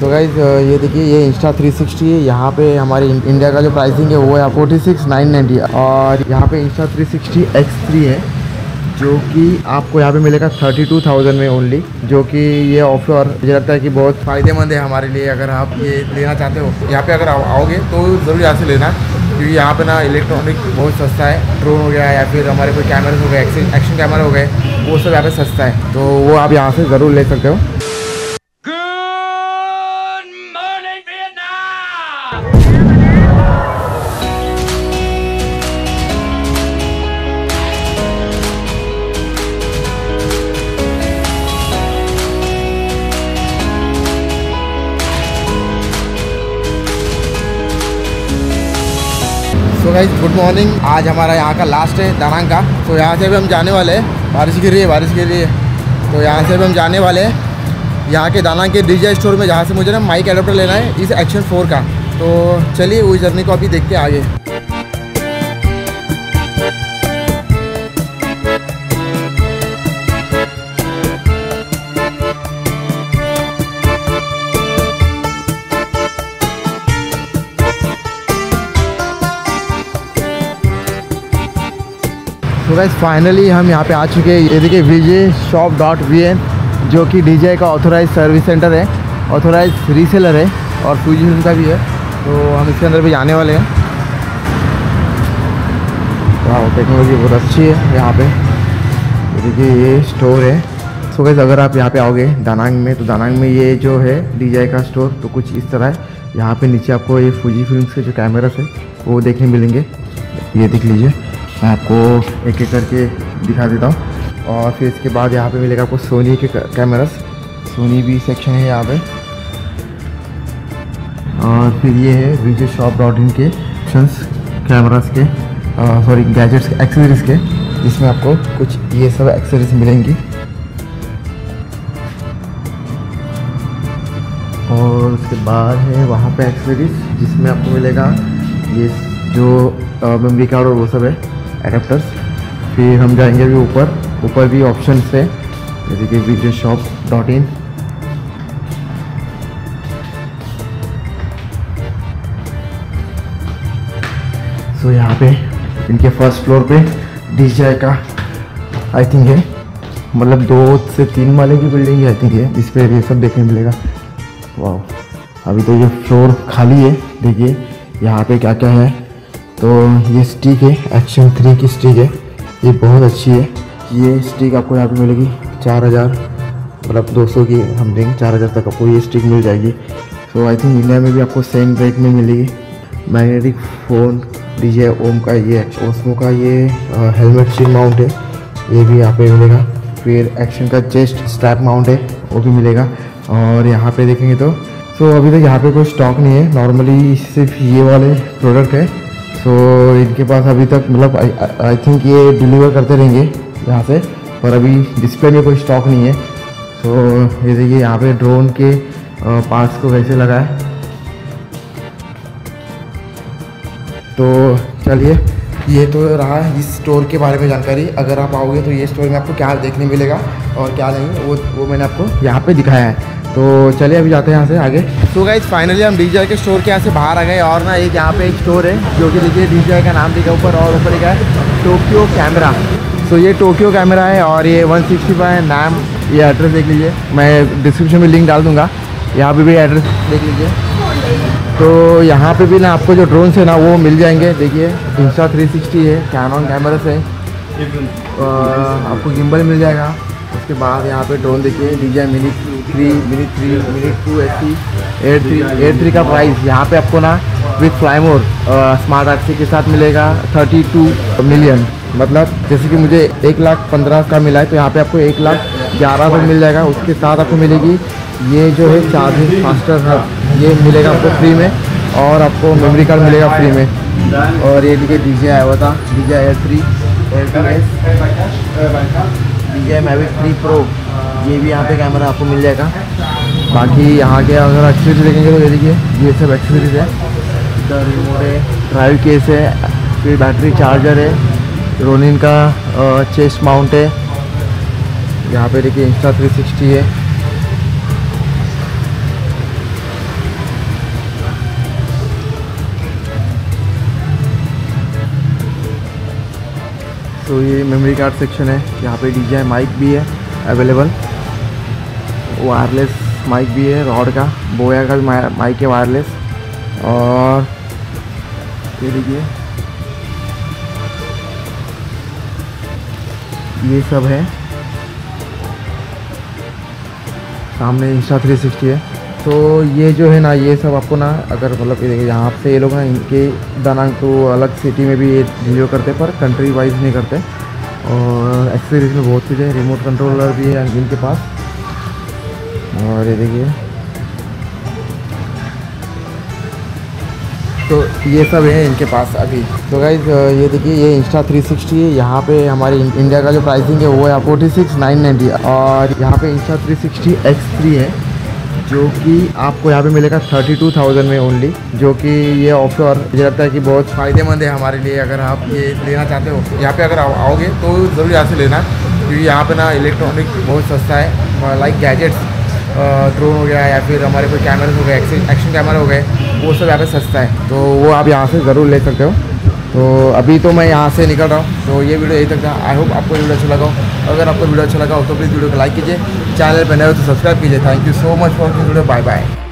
तो गाइज ये देखिए, ये इंस्टा 360 है। यहाँ पे हमारे इंडिया का जो प्राइसिंग है वो है 46,990 और यहाँ पे इंस्टा 360 X3 है जो कि आपको यहाँ पे मिलेगा 32,000 में ओनली, जो कि ये ऑफर मुझे लगता है कि बहुत फ़ायदेमंद है हमारे लिए। अगर आप ये लेना चाहते हो यहाँ पे अगर आओगे तो ज़रूर यहाँ से लेना, क्योंकि यहाँ पे ना इलेक्ट्रॉनिक बहुत सस्ता है। ड्रोन हो गया या फिर हमारे कोई कैमरे हो गए, एक्शन कैमरा हो गए, वो सब यहाँ पे सस्ता है, तो वो आप यहाँ से ज़रूर ले सकते हो। So guys good morning. आज हमारा यहाँ का लास्ट है दानांग का। तो यहाँ से भी हम जाने वाले हैं, बारिश गिर रही है। तो यहाँ से भी हम जाने वाले हैं यहाँ के दानांग के DJI स्टोर में, जहाँ से मुझे ना माइक एडाप्टर लेना है इस एक्शन 4 का। तो चलिए उस जर्नी को अभी देखते हैं आगे। तो गाइस फाइनली हम यहाँ पे आ चुके हैं। ये देखिए VJShop.vn जो कि DJI का ऑथोराइज सर्विस सेंटर है, ऑथोराइज रीसेलर है और Fujifilm का भी है। तो हम इसके अंदर भी जाने वाले हैं। वाह, टेक्नोलॉजी बहुत अच्छी है यहाँ पे। देखिए ये स्टोर है। सो गाइस अगर आप यहाँ पे आओगे दानांग में, तो दानांग में ये जो है DJI का स्टोर तो कुछ इस तरह है। यहाँ पे नीचे आपको ये Fujifilm के जो कैमरास है वो देखने मिलेंगे। ये देख लीजिए, मैं आपको एक एक करके दिखा देता हूँ। और फिर इसके बाद यहाँ पे मिलेगा आपको सोनी के कैमरास, सोनी भी सेक्शन है यहाँ पे। और फिर ये है VJShop.in के ऑप्शंस कैमरास के, सॉरी गैजेट्स के, एक्सेसरीज़ के, जिसमें आपको कुछ ये सब एक्सेसरीज मिलेंगी। और उसके बाद है वहाँ पे एक्सेसरीज जिसमें आपको मिलेगा ये जो मेमोरी कार्ड और वो सब है, एडेप्टर्स। फिर हम जाएंगे अभी ऊपर भी ऑप्शन है, जैसे कि VJShop.in। सो यहाँ पे इनके फर्स्ट फ्लोर पे DJI का आई थिंक है, मतलब 2 से 3 माले की बिल्डिंग आई थिंक है, जिस पे ये सब देखने मिलेगा। वाह, अभी तो ये फ्लोर खाली है। देखिए यहाँ पे क्या क्या है। तो ये स्टिक है, एक्शन 3 की स्टिक है, ये बहुत अच्छी है। ये स्टिक आपको यहाँ पे मिलेगी 4000, मतलब 200 की हम देंगे 4000 तक आपको ये स्टिक मिल जाएगी। तो आई थिंक इंडिया में भी आपको सेम रेट में मिलेगी। मैग्नेटिक फ़ोन DJI ओम का, ये ओस्मो का ये हेलमेट शीट माउंट है, ये भी यहाँ पे मिलेगा। फिर एक्शन का चेस्ट स्ट्रैप माउंट है, वो भी मिलेगा। और यहाँ पे देखेंगे तो अभी तक यहाँ पे कोई स्टॉक नहीं है, नॉर्मली सिर्फ ये वाले प्रोडक्ट है। सो इनके पास अभी तक मतलब आई थिंक ये डिलीवर करते रहेंगे यहाँ से, पर अभी डिस्प्ले में कोई स्टॉक नहीं है। सो ये देखिए यहाँ पे ड्रोन के पार्ट्स को कैसे लगा है। तो चलिए, ये तो रहा इस स्टोर के बारे में जानकारी। अगर आप आओगे तो ये स्टोर में आपको क्या देखने मिलेगा और क्या नहीं, वो मैंने आपको यहाँ पे दिखाया है। तो चलिए अभी जाते हैं यहाँ से आगे। तो गाइस फाइनली हम DJI के स्टोर के यहाँ से बाहर आ गए। और ना एक यहाँ पे एक स्टोर है जो कि देखिए DJI का नाम दिखा ऊपर, और ऊपर लिखा है टोक्यो कैमरा। तो ये टोक्यो कैमरा है और ये 165 नाम, ये एड्रेस देख लीजिए, मैं डिस्क्रिप्शन में लिंक डाल दूँगा, यहाँ पे भी एड्रेस देख लीजिए। तो यहाँ पे भी ना आपको जो ड्रोन है ना वो मिल जाएंगे। देखिए इंस्टा 360 है, कैनन कैमरास है, आपको गिम्बल मिल जाएगा। उसके बाद यहाँ पे ड्रोन देखिए DJI मिनी 3, मिनी 2 80 8 का प्राइस यहाँ पे आपको ना विथ फ्लाईमोर स्मार्ट RC के साथ मिलेगा 32 मिलियन। मतलब जैसे कि मुझे 1,15,000 का मिला है, तो यहाँ पे आपको 1,11,000 मिल जाएगा। उसके साथ आपको मिलेगी ये जो है चार्जिंग फास्टर है, ये मिलेगा आपको फ्री में, और आपको मेमोरी कार्ड मिलेगा फ्री में। और ये देखिए DJI आया हुआ था, DJI Air 3 DJI Mavic 3 Pro, ये भी यहाँ पे कैमरा आपको मिल जाएगा। बाकी यहाँ के अगर एक्सेसरीज देखेंगे तो ये देखिए ये सब एक्सेसरीज है। इधर रिमोट है, ड्राइव केस है, फिर बैटरी चार्जर है, रोनिन का चेस्ट माउंट है, यहाँ पे देखिए इंस्टा 360 है। तो ये मेमोरी कार्ड सेक्शन है, यहाँ पे DJI माइक भी है अवेलेबल, वायरलेस माइक भी है, रॉड का, बोया का भी माइक है वायरलेस। और ये देखिए ये सब है, सामने Insta360 है। तो ये जो है ना, ये सब आपको ना, अगर मतलब ये देखिए यहाँ से ये लोग ना इनके दानांग तो अलग सिटी में भी ये डिलीवर करते, पर कंट्री वाइज नहीं करते। और एक्सेसरीज में बहुत कुछ है, रिमोट कंट्रोलर भी है इनके पास। और ये देखिए, तो ये सब है इनके पास अभी। तो गाइज ये देखिए, ये Insta360 है, यहाँ पे हमारे इंडिया का जो प्राइसिंग है वो है 46,990। और यहाँ पे Insta360 X3 है, जो कि आपको यहाँ पे मिलेगा 32,000 में ओनली, जो कि ये ऑफर मुझे लगता है कि बहुत फ़ायदेमंद है हमारे लिए। अगर आप ये लेना चाहते हो, यहाँ पे अगर आओगे तो ज़रूर यहाँ से लेना, क्योंकि यहाँ पे ना इलेक्ट्रॉनिक बहुत सस्ता है। लाइक गैजेट्स, ड्रोन हो गया, या फिर हमारे कोई कैमरे हो गए, एक्शन कैमरा हो गए, वो सब यहाँ पे सस्ता है, तो वो आप यहाँ से ज़रूर ले सकते हो। तो अभी तो मैं यहाँ से निकल रहा हूँ, तो ये वीडियो यही तक था। आई होप आपको वीडियो अच्छा लगा हो। अगर आपको वीडियो अच्छा लगा हो तो प्लीज़ वीडियो को लाइक कीजिए, चैनल पर नए हो तो सब्सक्राइब कीजिए। Thank you so much for this video, bye bye.